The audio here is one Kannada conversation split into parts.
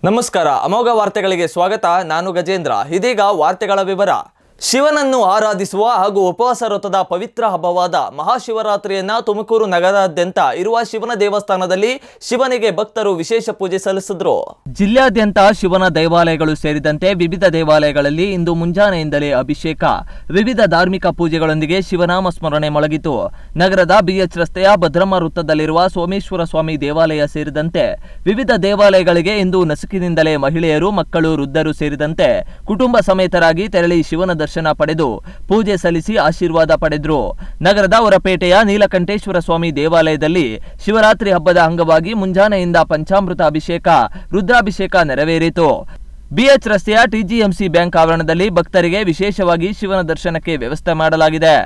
ನಮಸ್ಕಾರ ಅಮೋಘ ವಾರ್ತೆಗಳಿಗೆ ಸ್ವಾಗತ. ನಾನು ಗಜೇಂದ್ರ. ಇದೀಗ ವಾರ್ತೆಗಳ ವಿವರ. ಶಿವನನ್ನು ಆರಾಧಿಸುವ ಹಾಗೂ ಉಪವಾಸ ವ್ರತದ ಪವಿತ್ರ ಹಬ್ಬವಾದ ಮಹಾಶಿವರಾತ್ರಿಯನ್ನ ತುಮಕೂರು ನಗರಾದ್ಯಂತ ಇರುವ ಶಿವನ ದೇವಸ್ಥಾನದಲ್ಲಿ ಶಿವನಿಗೆ ಭಕ್ತರು ವಿಶೇಷ ಪೂಜೆ ಸಲ್ಲಿಸಿದರು. ಜಿಲ್ಲೆಯಾದ್ಯಂತ ಶಿವನ ದೇವಾಲಯಗಳು ಸೇರಿದಂತೆ ವಿವಿಧ ದೇವಾಲಯಗಳಲ್ಲಿ ಇಂದು ಮುಂಜಾನೆಯಿಂದಲೇ ಅಭಿಷೇಕ, ವಿವಿಧ ಧಾರ್ಮಿಕ ಪೂಜೆಗಳೊಂದಿಗೆ ಶಿವನಾಮ ಸ್ಮರಣೆ ಮೊಳಗಿತು. ನಗರದ ಬಿಎಚ್ ರಸ್ತೆಯ ಭದ್ರಮ್ಮ ವೃತ್ತದಲ್ಲಿರುವ ಸೋಮೇಶ್ವರ ಸ್ವಾಮಿ ದೇವಾಲಯ ಸೇರಿದಂತೆ ವಿವಿಧ ದೇವಾಲಯಗಳಿಗೆ ಇಂದು ನಸುಕಿನಿಂದಲೇ ಮಹಿಳೆಯರು, ಮಕ್ಕಳು, ವೃದ್ಧರು ಸೇರಿದಂತೆ ಕುಟುಂಬ ಸಮೇತರಾಗಿ ತೆರಳಿ ಶಿವನ ದರ್ಶನ ಪಡೆದು ಪೂಜೆ ಸಲ್ಲಿಸಿ ಆಶೀರ್ವಾದ ಪಡೆದರು. ನಗರದ ಹೊರಪೇಟೆಯ ನೀಲಕಂಠೇಶ್ವರ ಸ್ವಾಮಿ ದೇವಾಲಯದಲ್ಲಿ ಶಿವರಾತ್ರಿ ಹಬ್ಬದ ಅಂಗವಾಗಿ ಮುಂಜಾನೆಯಿಂದ ಪಂಚಾಮೃತ ಅಭಿಷೇಕ, ರುದ್ರಾಭಿಷೇಕ ನೆರವೇರಿತು. ಬಿಎಚ್ ರಸ್ತೆಯ ಟಿಜಿಎಂಸಿ ಬ್ಯಾಂಕ್ ಆವರಣದಲ್ಲಿ ಭಕ್ತರಿಗೆ ವಿಶೇಷವಾಗಿ ಶಿವನ ದರ್ಶನಕ್ಕೆ ವ್ಯವಸ್ಥೆ ಮಾಡಲಾಗಿದೆ.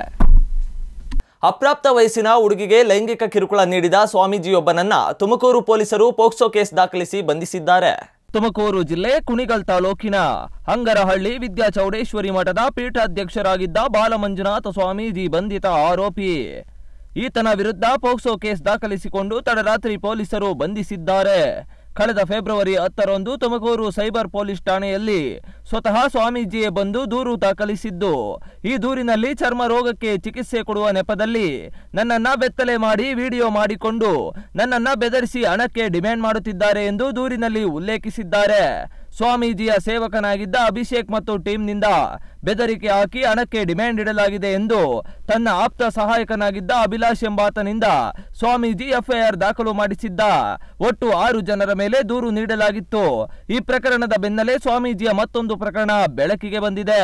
ಅಪ್ರಾಪ್ತ ವಯಸ್ಸಿನ ಹುಡುಗಿಗೆ ಲೈಂಗಿಕ ಕಿರುಕುಳ ನೀಡಿದ ಸ್ವಾಮೀಜಿಯೊಬ್ಬನನ್ನ ತುಮಕೂರು ಪೊಲೀಸರು ಪೋಕ್ಸೋ ಕೇಸ್ ದಾಖಲಿಸಿ ಬಂಧಿಸಿದ್ದಾರೆ. ತುಮಕೂರು ಜಿಲ್ಲೆ ಕುಣಿಗಲ್ ತಾಲೂಕಿನ ಹಂಗರಹಳ್ಳಿ ವಿದ್ಯಾಚೌಡೇಶ್ವರಿ ಮಠದ ಪೀಠಾಧ್ಯಕ್ಷರಾಗಿದ್ದ ಬಾಲಮಂಜುನಾಥ ಸ್ವಾಮೀಜಿ ಬಂಧಿತ ಆರೋಪಿ. ಈತನ ವಿರುದ್ಧ ಪೋಕ್ಸೋ ಕೇಸ್ ದಾಖಲಿಸಿಕೊಂಡು ತಡರಾತ್ರಿ ಪೊಲೀಸರು ಬಂಧಿಸಿದ್ದಾರೆ. ಕಳೆದ ಫೆಬ್ರವರಿ 10ರಂದು ತುಮಕೂರು ಸೈಬರ್ ಪೊಲೀಸ್ ಠಾಣೆಯಲ್ಲಿ ಸ್ವತಃ ಸ್ವಾಮೀಜಿಯೇ ಬಂದು ದೂರು ದಾಖಲಿಸಿದ್ದು, ಈ ದೂರಿನಲ್ಲಿ ಚರ್ಮ ರೋಗಕ್ಕೆ ಚಿಕಿತ್ಸೆ ಕೊಡುವ ನೆಪದಲ್ಲಿ ನನ್ನನ್ನ ಬೆತ್ತಲೆ ಮಾಡಿ ವಿಡಿಯೋ ಮಾಡಿಕೊಂಡು ನನ್ನನ್ನ ಬೆದರಿಸಿ ಹಣಕ್ಕೆ ಡಿಮ್ಯಾಂಡ್ ಮಾಡುತ್ತಿದ್ದಾರೆ ಎಂದು ದೂರಿನಲ್ಲಿ ಉಲ್ಲೇಖಿಸಿದ್ದಾರೆ. ಸ್ವಾಮೀಜಿಯ ಸೇವಕನಾಗಿದ್ದ ಅಭಿಷೇಕ್ ಮತ್ತು ಟೀಮ್ನಿಂದ ಬೆದರಿಕೆ ಹಾಕಿ ಹಣಕ್ಕೆ ಡಿಮ್ಯಾಂಡ್ ಇಡಲಾಗಿದೆ ಎಂದು ತನ್ನ ಆಪ್ತ ಸಹಾಯಕನಾಗಿದ್ದ ಅಭಿಲಾಷ್ ಎಂಬಾತನಿಂದ ಸ್ವಾಮೀಜಿ ಎಫ್ಐಆರ್ ದಾಖಲು ಮಾಡಿಸಿದ್ದ. ಒಟ್ಟು 6 ಜನರ ಮೇಲೆ ದೂರು ನೀಡಲಾಗಿತ್ತು. ಈ ಪ್ರಕರಣದ ಬೆನ್ನಲ್ಲೇ ಸ್ವಾಮೀಜಿಯ ಮತ್ತೊಂದು ಪ್ರಕರಣ ಬೆಳಕಿಗೆ ಬಂದಿದೆ.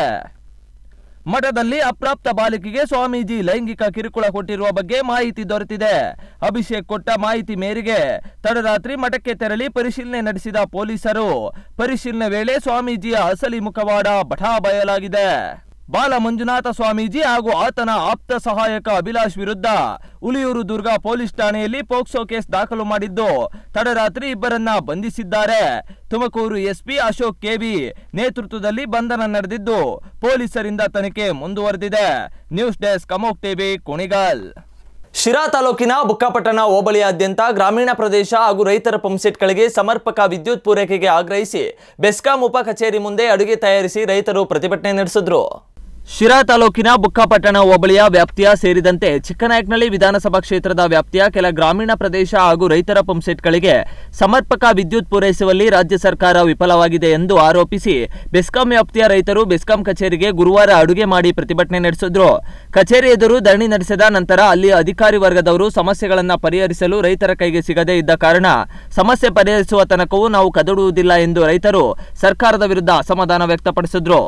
ಮಠದಲ್ಲಿ ಅಪ್ರಾಪ್ತ ಬಾಲಕಿಗೆ ಸ್ವಾಮೀಜಿ ಲೈಂಗಿಕ ಕಿರುಕುಳ ಕೊಟ್ಟಿರುವ ಬಗ್ಗೆ ಮಾಹಿತಿ ದೊರೆತಿದೆ. ಅಭಿಷೇಕ್ ಕೊಟ್ಟ ಮಾಹಿತಿ ಮೇರೆಗೆ ತಡರಾತ್ರಿ ಮಠಕ್ಕೆ ತೆರಳಿ ಪರಿಶೀಲನೆ ನಡೆಸಿದ ಪೊಲೀಸರು ಪರಿಶೀಲನೆ ವೇಳೆ ಸ್ವಾಮೀಜಿಯ ಅಸಲಿ ಮುಖವಾಡ ಬಟಾ ಬಯಲಾಗಿದೆ. ಬಾಲ ಮಂಜುನಾಥ ಸ್ವಾಮೀಜಿ ಹಾಗೂ ಆತನ ಆಪ್ತ ಸಹಾಯಕ ಅಭಿಲಾಷ್ ವಿರುದ್ಧ ಉಳಿಯೂರು ದುರ್ಗ ಪೊಲೀಸ್ ಠಾಣೆಯಲ್ಲಿ ಪೋಕ್ಸೋ ಕೇಸ್ ದಾಖಲು ಮಾಡಿದ್ದು ತಡರಾತ್ರಿ ಇಬ್ಬರನ್ನ ಬಂಧಿಸಿದ್ದಾರೆ. ತುಮಕೂರು ಎಸ್ಪಿ ಅಶೋಕ್ ಕೆವಿ ನೇತೃತ್ವದಲ್ಲಿ ಬಂಧನ ನಡೆದಿದ್ದು ಪೊಲೀಸರಿಂದ ತನಿಖೆ ಮುಂದುವರೆದಿದೆ. News desk Amogh TV, Kunigal. Sira ತಾಲೂಕಿನ ಬುಕ್ಕಾಪಟ್ಟಣ ಹೋಬಳಿಯಾದ್ಯಂತ ಗ್ರಾಮೀಣ ಪ್ರದೇಶ ಹಾಗೂ ರೈತರ ಪಂಪ್ಸೆಟ್ಗಳಿಗೆ ಸಮರ್ಪಕ ವಿದ್ಯುತ್ ಪೂರೈಕೆಗೆ ಆಗ್ರಹಿಸಿ ಬೆಸ್ಕಾಂ ಉಪ ಕಚೇರಿ ಮುಂದೆ ಅಡುಗೆ ತಯಾರಿಸಿ ರೈತರು ಪ್ರತಿಭಟನೆ ನಡೆಸಿದರು. ಶಿರಾ ತಾಲೂಕಿನ ಬುಕ್ಕಾಪಟ್ಟಣ ಹೋಬಳಿಯ ವ್ಯಾಪ್ತಿಯ ಸೇರಿದಂತೆ ಚಿಕ್ಕನಾಯಕನಹಳ್ಳಿ ವಿಧಾನಸಭಾ ಕ್ಷೇತ್ರದ ವ್ಯಾಪ್ತಿಯ ಕೆಲ ಗ್ರಾಮೀಣ ಪ್ರದೇಶ ಹಾಗೂ ರೈತರ ಪಂಪ್ಸೆಟ್ಗಳಿಗೆ ಸಮರ್ಪಕ ವಿದ್ಯುತ್ ಪೂರೈಸುವಲ್ಲಿ ರಾಜ್ಯ ಸರ್ಕಾರ ವಿಫಲವಾಗಿದೆ ಎಂದು ಆರೋಪಿಸಿ ಬೆಸ್ಕಾಂ ವ್ಯಾಪ್ತಿಯ ರೈತರು ಬೆಸ್ಕಾಂ ಕಚೇರಿಗೆ ಗುರುವಾರ ಅಡುಗೆ ಮಾಡಿ ಪ್ರತಿಭಟನೆ ನಡೆಸಿದ್ರು. ಕಚೇರಿ ಎದುರು ಧರಣಿ ನಡೆಸಿದ ನಂತರ ಅಲ್ಲಿ ಅಧಿಕಾರಿ ವರ್ಗದವರು ಸಮಸ್ಯೆಗಳನ್ನು ಪರಿಹರಿಸಲು ರೈತರ ಕೈಗೆ ಸಿಗದೇ ಇದ್ದ ಕಾರಣ ಸಮಸ್ಯೆ ಪರಿಹರಿಸುವ ತನಕವೂ ನಾವು ಕದಡುವುದಿಲ್ಲ ಎಂದು ರೈತರು ಸರ್ಕಾರದ ವಿರುದ್ಧ ಅಸಮಾಧಾನ ವ್ಯಕ್ತಪಡಿಸಿದ್ರು.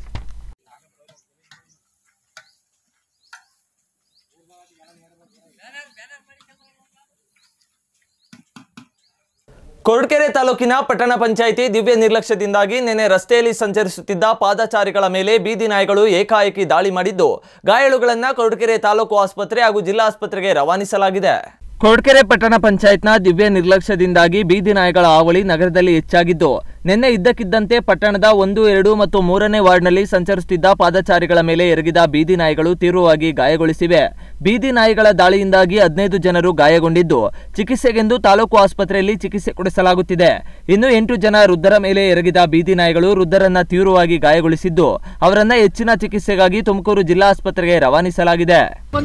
ಕೊರಟಗೆರೆ ತಾಲೂಕಿನ ಪಟ್ಟಣ ಪಂಚಾಯಿತಿ ದಿವ್ಯ ನಿರ್ಲಕ್ಷ್ಯದಿಂದಾಗಿ ನಿನ್ನೆ ರಸ್ತೆಯಲ್ಲಿ ಸಂಚರಿಸುತ್ತಿದ್ದ ಪಾದಚಾರಿಗಳ ಮೇಲೆ ಬೀದಿ ನಾಯಿಗಳು ಏಕಾಏಕಿ ದಾಳಿ ಮಾಡಿದ್ದು ಗಾಯಾಳುಗಳನ್ನು ಕೊರಟಗೆರೆ ತಾಲೂಕು ಆಸ್ಪತ್ರೆ ಹಾಗೂ ಜಿಲ್ಲಾ ಆಸ್ಪತ್ರೆಗೆ ರವಾನಿಸಲಾಗಿದೆ. ಕೊರಟಗೆರೆ ಪಟ್ಟಣ ಪಂಚಾಯತ್ನ ದಿವ್ಯ ನಿರ್ಲಕ್ಷ್ಯದಿಂದಾಗಿ ಬೀದಿ ನಾಯಿಗಳ ಹಾವಳಿ ನಗರದಲ್ಲಿ ಹೆಚ್ಚಾಗಿದ್ದು ನಿನ್ನೆ ಇದ್ದಕ್ಕಿದ್ದಂತೆ ಪಟ್ಟಣದ 1, 2 ಮತ್ತು 3ನೇ ವಾರ್ಡ್ನಲ್ಲಿ ಸಂಚರಿಸುತ್ತಿದ್ದ ಪಾದಚಾರಿಗಳ ಮೇಲೆ ಎರಗಿದ ಬೀದಿ ನಾಯಿಗಳು ತೀವ್ರವಾಗಿ ಗಾಯಗೊಳಿಸಿವೆ. ಬೀದಿ ನಾಯಿಗಳ ದಾಳಿಯಿಂದಾಗಿ 15 ಜನರು ಗಾಯಗೊಂಡಿದ್ದು ಚಿಕಿತ್ಸೆಗೆಂದು ತಾಲೂಕು ಆಸ್ಪತ್ರೆಯಲ್ಲಿ ಚಿಕಿತ್ಸೆ ಕೊಡಿಸಲಾಗುತ್ತಿದೆ. ಇನ್ನು 8 ಜನ ವೃದ್ಧರ ಮೇಲೆ ಎರಗಿದ ಬೀದಿ ನಾಯಿಗಳು ವೃದ್ಧರನ್ನ ತೀವ್ರವಾಗಿ ಗಾಯಗೊಳಿಸಿದ್ದು ಅವರನ್ನ ಹೆಚ್ಚಿನ ಚಿಕಿತ್ಸೆಗಾಗಿ ತುಮಕೂರು ಜಿಲ್ಲಾ ಆಸ್ಪತ್ರೆಗೆ ರವಾನಿಸಲಾಗಿದೆ.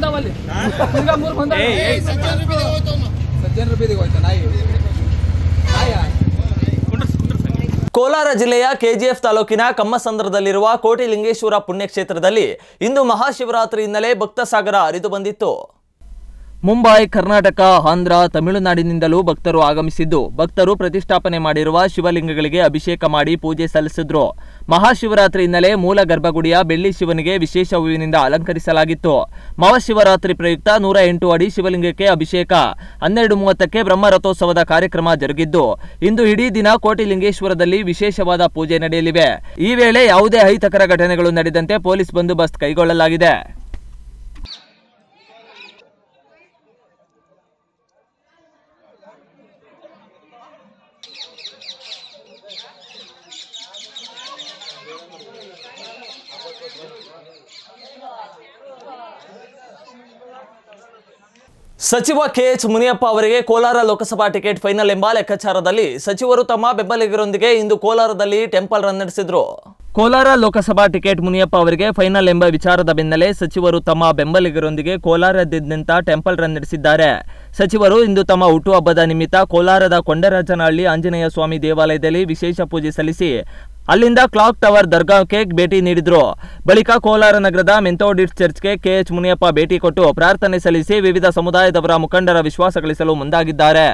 ಕೋಲಾರ ಜಿಲ್ಲೆಯ ಕೆಜಿಎಫ್ ತಾಲೂಕಿನ ಕಮ್ಮಸಂದ್ರದಲ್ಲಿರುವ ಕೋಟಿಲಿಂಗೇಶ್ವರ ಪುಣ್ಯಕ್ಷೇತ್ರದಲ್ಲಿ ಇಂದು ಮಹಾಶಿವರಾತ್ರಿ ಹಿನ್ನೆಲೆ ಭಕ್ತ ಸಾಗರ ಹರಿದು ಬಂದಿತ್ತು. ಮುಂಬೈ, ಕರ್ನಾಟಕ, ಆಂಧ್ರ, ತಮಿಳುನಾಡಿನಿಂದಲೂ ಭಕ್ತರು ಆಗಮಿಸಿದ್ದು ಭಕ್ತರು ಪ್ರತಿಷ್ಠಾಪನೆ ಮಾಡಿರುವ ಶಿವಲಿಂಗಗಳಿಗೆ ಅಭಿಷೇಕ ಮಾಡಿ ಪೂಜೆ ಸಲ್ಲಿಸಿದ್ರು. ಮಹಾಶಿವರಾತ್ರಿ ಹಿನ್ನೆಲೆ ಮೂಲ ಗರ್ಭಗುಡಿಯ ಬೆಳ್ಳಿ ಶಿವನಿಗೆ ವಿಶೇಷ ಹೂವಿನಿಂದ ಅಲಂಕರಿಸಲಾಗಿತ್ತು. ಮಹಾಶಿವರಾತ್ರಿ ಪ್ರಯುಕ್ತ 108 ಅಡಿ ಶಿವಲಿಂಗಕ್ಕೆ ಅಭಿಷೇಕ, 12:30ಕ್ಕೆ ಬ್ರಹ್ಮರಥೋತ್ಸವದ ಕಾರ್ಯಕ್ರಮ ಜರುಗಿದ್ದು ಇಂದು ಇಡೀ ದಿನ ಕೋಟಿಲಿಂಗೇಶ್ವರದಲ್ಲಿ ವಿಶೇಷವಾದ ಪೂಜೆ ನಡೆಯಲಿವೆ. ಈ ವೇಳೆ ಯಾವುದೇ ಅಹಿತಕರ ಘಟನೆಗಳು ನಡೆದಂತೆ ಪೊಲೀಸ್ ಬಂದೋಬಸ್ತ್ ಕೈಗೊಳ್ಳಲಾಗಿದೆ. ಸಚಿವ ಕೆಎಚ್ ಮುನಿಯಪ್ಪ ಅವರಿಗೆ ಕೋಲಾರ ಲೋಕಸಭಾ ಟಿಕೆಟ್ ಫೈನಲ್ ಎಂಬ ಲೆಕ್ಕಾಚಾರದಲ್ಲಿ ಸಚಿವರು ತಮ್ಮ ಬೆಂಬಲಿಗರೊಂದಿಗೆ ಇಂದು ಕೋಲಾರದಲ್ಲಿ ಟೆಂಪಲ್ ರನ್ ನಡೆಸಿದರು. ಕೋಲಾರ ಲೋಕಸಭಾ ಟಿಕೆಟ್ ಮುನಿಯಪ್ಪ ಅವರಿಗೆ ಫೈನಲ್ ಎಂಬ ವಿಚಾರದ ಬೆನ್ನಲ್ಲೇ ಸಚಿವರು ತಮ್ಮ ಬೆಂಬಲಿಗರೊಂದಿಗೆ ಕೋಲಾರದಾದ್ಯಂತ ಟೆಂಪಲ್ ರನ್ ನಡೆಸಿದ್ದಾರೆ. ಸಚಿವರು ಇಂದು ತಮ್ಮ ಹುಟ್ಟುಹಬ್ಬದ ನಿಮಿತ್ತ ಕೋಲಾರದ ಕೊಂಡರಾಜನಹಳ್ಳಿ ಆಂಜನೇಯ ಸ್ವಾಮಿ ದೇವಾಲಯದಲ್ಲಿ ವಿಶೇಷ ಪೂಜೆ ಸಲ್ಲಿಸಿ ಅಲ್ಲಿಂದ ಕ್ಲಾಕ್ ಟವರ್ ದರ್ಗಾಕ್ಕೆ ಭೇಟಿ ನೀಡಿದರು. ಬಳಿಕ ಕೋಲಾರ ನಗರದ ಮೆಥೋಡಿಸ್ಟ್ ಚರ್ಚ್ಗೆ ಕೆಎಚ್ ಮುನಿಯಪ್ಪ ಭೇಟಿ ಕೊಟ್ಟು ಪ್ರಾರ್ಥನೆ ಸಲ್ಲಿಸಿ ವಿವಿಧ ಸಮುದಾಯದವರ ಮುಖಂಡರ ವಿಶ್ವಾಸ ಗಳಿಸಲು ಮುಂದಾಗಿದ್ದಾರೆ.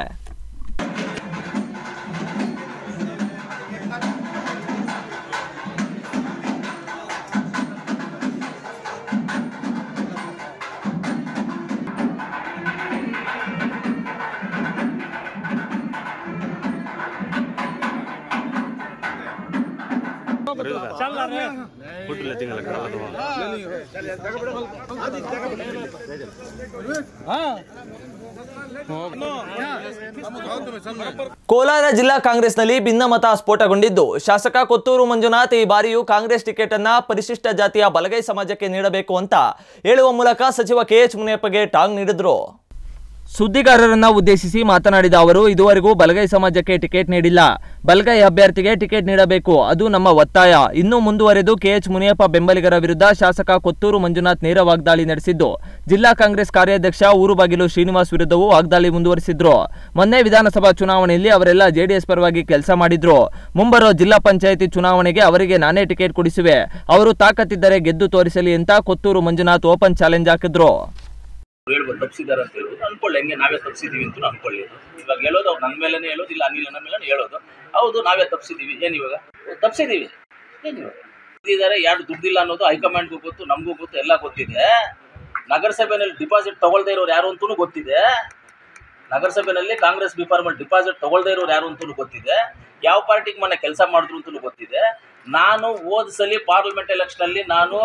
ಕೋಲಾರ ಜಿಲ್ಲಾ ಕಾಂಗ್ರೆಸ್ನಲ್ಲಿ ಭಿನ್ನಮತ ಸ್ಫೋಟಗೊಂಡಿದ್ದು, ಶಾಸಕ ಕೊತ್ತೂರು ಮಂಜುನಾಥ್ ಈ ಬಾರಿಯೂ ಕಾಂಗ್ರೆಸ್ ಟಿಕೆಟ್ ಅನ್ನ ಪರಿಶಿಷ್ಟ ಜಾತಿಯ ಬಲಗೈ ಸಮಾಜಕ್ಕೆ ನೀಡಬೇಕು ಅಂತ ಹೇಳುವ ಮೂಲಕ ಸಚಿವ ಕೆಎಚ್ ಮುನಿಯಪ್ಪಗೆ ಟಾಂಗ್ ನೀಡಿದ್ರು. ಸುದ್ದಿಗಾರರನ್ನ ಉದ್ದೇಶಿಸಿ ಮಾತನಾಡಿದ ಅವರು, ಇದುವರೆಗೂ ಬಲಗೈ ಸಮಾಜಕ್ಕೆ ಟಿಕೆಟ್ ನೀಡಿಲ್ಲ, ಬಲಗೈ ಅಭ್ಯರ್ಥಿಗೆ ಟಿಕೆಟ್ ನೀಡಬೇಕು, ಅದು ನಮ್ಮ ಒತ್ತಾಯ. ಇನ್ನೂ ಮುಂದುವರೆದು ಕೆಎಚ್ ಮುನಿಯಪ್ಪ ಬೆಂಬಲಿಗರ ವಿರುದ್ಧ ಶಾಸಕ ಕೊತ್ತೂರು ಮಂಜುನಾಥ್ ನೇರ ವಾಗ್ದಾಳಿ ನಡೆಸಿದ್ದು, ಜಿಲ್ಲಾ ಕಾಂಗ್ರೆಸ್ ಕಾರ್ಯಾಧ್ಯಕ್ಷ ಊರುಬಾಗಿಲು ಶ್ರೀನಿವಾಸ್ ವಿರುದ್ಧವೂ ವಾಗ್ದಾಳಿ ಮುಂದುವರೆಸಿದ್ರು. ಮೊನ್ನೆ ವಿಧಾನಸಭಾ ಚುನಾವಣೆಯಲ್ಲಿ ಅವರೆಲ್ಲ ಜೆಡಿಎಸ್ ಪರವಾಗಿ ಕೆಲಸ ಮಾಡಿದ್ರು. ಮುಂಬರೋ ಜಿಲ್ಲಾ ಪಂಚಾಯಿತಿ ಚುನಾವಣೆಗೆ ಅವರಿಗೆ ನಾನೇ ಟಿಕೆಟ್ ಕೊಡಿಸುವೆ, ಅವರು ತಾಕತ್ತಿದ್ದರೆ ಗೆದ್ದು ತೋರಿಸಲಿ ಅಂತ ಕೊತ್ತೂರು ಮಂಜುನಾಥ್ ಓಪನ್ ಚಾಲೆಂಜ್ ಹಾಕಿದ್ರು. ಹೇಳ್ಬೋದು ತಪ್ಪಿಸಿದಾರೆ ಅಂತ ಹೇಳೋದು ಅನ್ಕೊಳ್ಳಿ, ಹೆಂಗೆ ನಾವೇ ತಪ್ಪಿಸಿದೀವಿ ಅಂತ ಅನ್ಕೊಳ್ಳಿ. ಇವಾಗ ಹೇಳೋದು ಅವ್ರು ನನ್ನ ಮೇಲೇನೆ ಹೇಳೋದು, ಇಲ್ಲ ಅನಿಲ್ ನನ್ನ ಮೇಲೆ ಹೇಳೋದು, ಹೌದು ನಾವೇ ತಪ್ಪಿಸಿದೀವಿ. ಏನಿವಾಗ ತಪ್ಪಿಸಿದೀವಿ, ಏನಿವಾಗ ಇದ್ದಾರೆ, ಯಾರು ದುಡ್ಡಿಲ್ಲ ಅನ್ನೋದು ಹೈಕಮಾಂಡ್ಗೂ ಗೊತ್ತು, ನಮಗೂ ಗೊತ್ತು, ಎಲ್ಲ ಗೊತ್ತಿದೆ. ನಗರಸಭೆಯಲ್ಲಿ ಡಿಪಾಸಿಟ್ ತಗೊಳ್ದೇ ಇರೋರು ಯಾರು ಅಂತೂ ಗೊತ್ತಿದೆ. ನಗರಸಭೆಯಲ್ಲಿ ಕಾಂಗ್ರೆಸ್ ಡಿಪಾರ್ಟ್ಮೆಂಟ್ ಡಿಪಾಸಿಟ್ ತಗೊಳ್ದೇ ಇರೋರು ಯಾರು ಅಂತೂ ಗೊತ್ತಿದೆ. ಯಾವ ಪಾರ್ಟಿಗೆ ಮೊನ್ನೆ ಕೆಲಸ ಮಾಡಿದ್ರು ಅಂತೂ ಗೊತ್ತಿದೆ. ನಾನು ಹೋದ ಸಲ ಪಾರ್ಲಿಮೆಂಟ್ ಎಲೆಕ್ಷನಲ್ಲಿ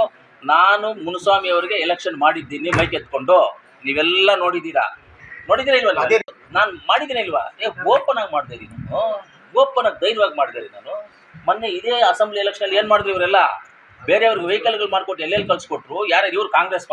ನಾನು ಮುನುಸ್ವಾಮಿ ಅವರಿಗೆ ಎಲೆಕ್ಷನ್ ಮಾಡಿದ್ದೀನಿ ಮೈಕ್ ಎತ್ಕೊಂಡು. ನೀವೆಲ್ಲ ನೋಡಿದ್ದೀರಾ ಇಲ್ವಲ್ಲ? ನಾನು ಮಾಡಿದ್ದೀನಿ ಇಲ್ವಾ? ಓಪನ್ ಆಗಿ ಮಾಡ್ತಾ ಇದ್ದೀನಿ ನಾನು, ಓಪನ್ ಆಗಿ ಧೈರ್ಯವಾಗಿ ಮಾಡಿದ್ದೀನಿ ನಾನು. ಮೊನ್ನೆ ಇದೇ ಅಸೆಂಬ್ಲಿ ಎಲೆಕ್ಷನ್ ಏನು ಮಾಡಿದ್ರು ಇವರೆಲ್ಲ? ಬೇರೆಯವ್ರಿಗೆ ವೆಹಿಕಲ್ಗಳು ಮಾಡಿಕೊಟ್ಟು ಎಲ್ಲೆಲ್ಲಿ ಕಳ್ಸಿಕೊಟ್ರು. ಯಾರ್ಯಾರು ಇವ್ರು? ಕಾಂಗ್ರೆಸ್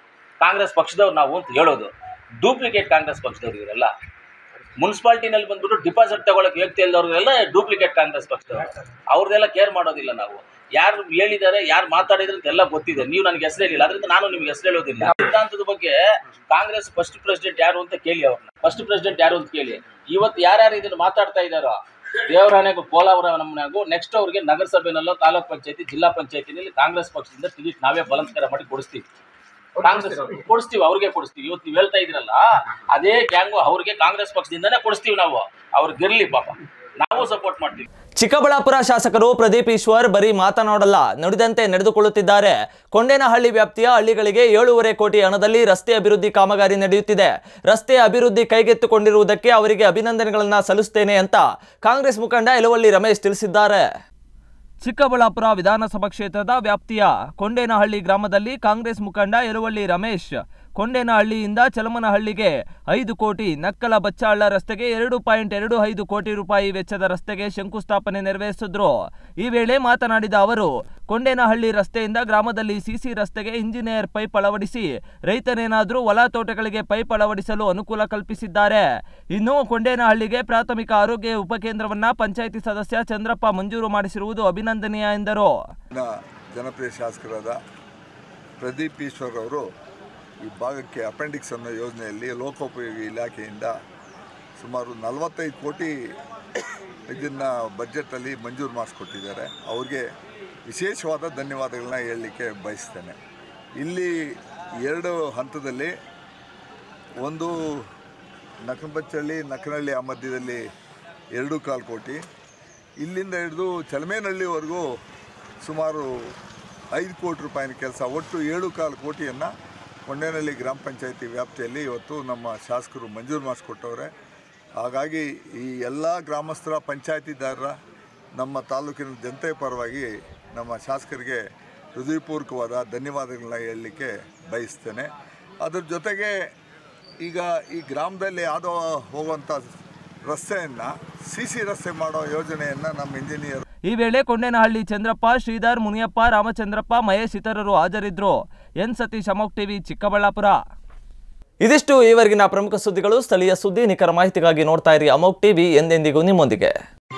ಪಕ್ಷದವ್ರು ನಾವು ಅಂತ ಹೇಳೋದು, ಡೂಪ್ಲಿಕೇಟ್ ಕಾಂಗ್ರೆಸ್ ಪಕ್ಷದವ್ರು ಇವರೆಲ್ಲ. ಮುನ್ಸಿಪಾಲ್ಟಿನಲ್ಲಿ ಬಂದ್ಬಿಟ್ಟು ಡಿಪಾಸಿಟ್ ತಗೊಳಕ್ಕೆ ವ್ಯಕ್ತಿ ಇಲ್ದವ್ರಿಗೆಲ್ಲ ಡೂಪ್ಲಿಕೇಟ್ ಕಾಂಗ್ರೆಸ್ ಪಕ್ಷದವ್ರು. ಅವ್ರದ್ದೆಲ್ಲ ಕೇರ್ ಮಾಡೋದಿಲ್ಲ ನಾವು. ಯಾರು ಹೇಳಿದ್ದಾರೆ, ಯಾರು ಮಾತಾಡಿದ್ರೆ ಎಲ್ಲ ಗೊತ್ತಿದೆ. ನೀವು ನನಗೆ ಹೆಸರು ಹೇಳಿಲ್ಲ, ಅದರಿಂದ ನಾನು ನಿಮ್ಗೆ ಹೆಸರು ಹೇಳೋದಿಲ್ಲ. ಸಿದ್ಧಾಂತದ ಬಗ್ಗೆ ಕಾಂಗ್ರೆಸ್ ಫಸ್ಟ್ ಪ್ರೆಸಿಡೆಂಟ್ ಯಾರು ಅಂತ ಕೇಳಿ, ಅವ್ರನ್ನ ಫಸ್ಟ್ ಪ್ರೆಸಿಡೆಂಟ್ ಯಾರು ಅಂತ ಕೇಳಿ. ಇವತ್ತು ಯಾರ್ಯಾರು ಇದನ್ನು ಮಾತಾಡ್ತಾ ಇದ್ದಾರೋ, ದೇವರಾಣೆಗೂ ಕೋಲಾರ ನಮ್ಮನೆಗೂ ನೆಕ್ಸ್ಟ್ ಅವ್ರಿಗೆ ನಗರಸಭೆನಲ್ಲೋ ತಾಲೂಕ್ ಪಂಚಾಯತಿ ಜಿಲ್ಲಾ ಪಂಚಾಯತಿನಲ್ಲಿ ಕಾಂಗ್ರೆಸ್ ಪಕ್ಷದಿಂದ ಟಿಕೆಟ್ ನಾವೇ ಬಲಾತ್ಕಾರ ಮಾಡಿ ಕೊಡಿಸ್ತೀವಿ. ಕಾಂಗ್ರೆಸ್ ಕೊಡಿಸ್ತೀವಿ, ಅವ್ರಿಗೆ ಕೊಡಿಸ್ತೀವಿ. ಇವತ್ತು ನೀವು ಹೇಳ್ತಾ ಇದ್ರಲ್ಲ, ಅದೇ ಗ್ಯಾಂಗು ಅವ್ರಿಗೆ ಕಾಂಗ್ರೆಸ್ ಪಕ್ಷದಿಂದನೇ ಕೊಡಿಸ್ತೀವಿ ನಾವು. ಅವ್ರಿಗೆ ಗಿರ್ಲಿ ಪಾಪ, ನಾವು ಸಪೋರ್ಟ್ ಮಾಡ್ತೀವಿ. ಚಿಕ್ಕಬಳ್ಳಾಪುರ ಶಾಸಕರು ಪ್ರದೀಪ್ ಈಶ್ವರ್ ಬರೀ ಮಾತನಾಡಲ್ಲ, ನುಡಿದಂತೆ ನಡೆದುಕೊಳ್ಳುತ್ತಿದ್ದಾರೆ. ಕೊಂಡೇನಹಳ್ಳಿ ವ್ಯಾಪ್ತಿಯ ಹಳ್ಳಿಗಳಿಗೆ 7.5 ಕೋಟಿ ಹಣದಲ್ಲಿ ರಸ್ತೆ ಅಭಿವೃದ್ಧಿ ಕಾಮಗಾರಿ ನಡೆಯುತ್ತಿದೆ. ರಸ್ತೆ ಅಭಿವೃದ್ಧಿ ಕೈಗೆತ್ತಿಕೊಂಡಿರುವುದಕ್ಕೆ ಅವರಿಗೆ ಅಭಿನಂದನೆಗಳನ್ನು ಸಲ್ಲಿಸುತ್ತೇನೆ ಅಂತ ಕಾಂಗ್ರೆಸ್ ಮುಖಂಡ ಯಲವಳ್ಳಿ ರಮೇಶ್ ತಿಳಿಸಿದ್ದಾರೆ. ಚಿಕ್ಕಬಳ್ಳಾಪುರ ವಿಧಾನಸಭಾ ಕ್ಷೇತ್ರದ ವ್ಯಾಪ್ತಿಯ ಕೊಂಡೇನಹಳ್ಳಿ ಗ್ರಾಮದಲ್ಲಿ ಕಾಂಗ್ರೆಸ್ ಮುಖಂಡ ಯಲವಳ್ಳಿ ರಮೇಶ್ ಕೊಂಡೇನಹಳ್ಳಿಯಿಂದ ಚಲಮನಹಳ್ಳಿಗೆ 5 ಕೋಟಿ, ನಕ್ಕಲ ಬಚ್ಚಾಳ ರಸ್ತೆಗೆ 2.25 ಕೋಟಿ ರೂಪಾಯಿ ವೆಚ್ಚದ ರಸ್ತೆಗೆ ಶಂಕುಸ್ಥಾಪನೆ ನೆರವೇರಿಸಿದ್ರು. ಈ ವೇಳೆ ಮಾತನಾಡಿದ ಅವರು, ಕೊಂಡೇನಹಳ್ಳಿ ರಸ್ತೆಯಿಂದ ಗ್ರಾಮದಲ್ಲಿ ಸಿಸಿ ರಸ್ತೆಗೆ ಇಂಜಿನಿಯರ್ ಪೈಪ್ ಅಳವಡಿಸಿ ರೈತನೇನಾದರೂ ಹೊಲ ತೋಟಗಳಿಗೆ ಪೈಪ್ ಅಳವಡಿಸಲು ಅನುಕೂಲ ಕಲ್ಪಿಸಿದ್ದಾರೆ. ಇನ್ನು ಕೊಂಡೇನಹಳ್ಳಿಗೆ ಪ್ರಾಥಮಿಕ ಆರೋಗ್ಯ ಉಪಕೇಂದ್ರವನ್ನ ಪಂಚಾಯಿತಿ ಸದಸ್ಯ ಚಂದ್ರಪ್ಪ ಮಂಜೂರು ಮಾಡಿಸಿರುವುದು ಅಭಿನಂದನೀಯ ಎಂದರು. ಜನಪ್ರಿಯ ಶಾಸಕರಾದ ಪ್ರದೀಪ್ ಈಶ್ವರ್ ಅವರು ಈ ಭಾಗಕ್ಕೆ ಅಪೆಂಡಿಕ್ಸ್ ಅನ್ನೋ ಯೋಜನೆಯಲ್ಲಿ ಲೋಕೋಪಯೋಗಿ ಇಲಾಖೆಯಿಂದ ಸುಮಾರು 45 ಕೋಟಿ ಇದನ್ನು ಬಜೆಟಲ್ಲಿ ಮಂಜೂರು ಮಾಡಿಸ್ಕೊಟ್ಟಿದ್ದಾರೆ. ಅವ್ರಿಗೆ ವಿಶೇಷವಾದ ಧನ್ಯವಾದಗಳನ್ನ ಹೇಳಲಿಕ್ಕೆ ಬಯಸ್ತೇನೆ. ಇಲ್ಲಿ 2 ಹಂತದಲ್ಲಿ, ಒಂದು ನಕ್ಕನಹಳ್ಳಿ ಆ ಮಧ್ಯದಲ್ಲಿ 2.25 ಕೋಟಿ, ಇಲ್ಲಿಂದ ಹಿಡಿದು ಚಲಮೇನಹಳ್ಳಿವರೆಗೂ ಸುಮಾರು 5 ಕೋಟಿ ರೂಪಾಯಿನ ಕೆಲಸ, ಒಟ್ಟು 7.25 ಕೋಟಿಯನ್ನು ಕೊಂಡೇನಹಳ್ಳಿ ಗ್ರಾಮ ಪಂಚಾಯತಿ ವ್ಯಾಪ್ತಿಯಲ್ಲಿ ಇವತ್ತು ನಮ್ಮ ಶಾಸಕರು ಮಂಜೂರು ಮಾಡಿಸ್ಕೊಟ್ಟವ್ರೆ. ಹಾಗಾಗಿ ಈ ಎಲ್ಲ ಗ್ರಾಮಸ್ಥರ ಪಂಚಾಯತಿದಾರರ ನಮ್ಮ ತಾಲೂಕಿನ ಜನತೆ ಪರವಾಗಿ ನಮ್ಮ ಶಾಸಕರಿಗೆ ಹೃದಯಪೂರ್ವಕವಾದ ಧನ್ಯವಾದಗಳನ್ನ ಹೇಳಲಿಕ್ಕೆ ಬಯಸ್ತೇನೆ. ಅದರ ಜೊತೆಗೆ ಈಗ ಈ ಗ್ರಾಮದಲ್ಲಿ ಯಾವುದೋ ಹೋಗುವಂಥ ರಸ್ತೆಯನ್ನು ಸಿಸಿ ರಸ್ತೆ ಮಾಡೋ ಯೋಜನೆಯನ್ನು ನಮ್ಮ ಇಂಜಿನಿಯರ್. ಈ ವೇಳೆ ಕೊಂಡೇನಹಳ್ಳಿ ಚಂದ್ರಪ್ಪ, ಶ್ರೀಧರ್, ಮುನಿಯಪ್ಪ, ರಾಮಚಂದ್ರಪ್ಪ, ಮಹೇಶ್ ಇತರರು ಹಾಜರಿದ್ದರು. ಎನ್ ಸತೀಶ್, ಅಮೋಕ್ ಟಿವಿ, ಚಿಕ್ಕಬಳ್ಳಾಪುರ. ಇದಿಷ್ಟು ಈವರೆಗಿನ ಪ್ರಮುಖ ಸುದ್ದಿಗಳು. ಸ್ಥಳೀಯ ಸುದ್ದಿ ನಿಖರ ಮಾಹಿತಿಗಾಗಿ ನೋಡ್ತಾ ಇರಿ ಅಮೋಕ್ ಟಿವಿ, ಎಂದೆಂದಿಗೂ ನಿಮ್ಮೊಂದಿಗೆ.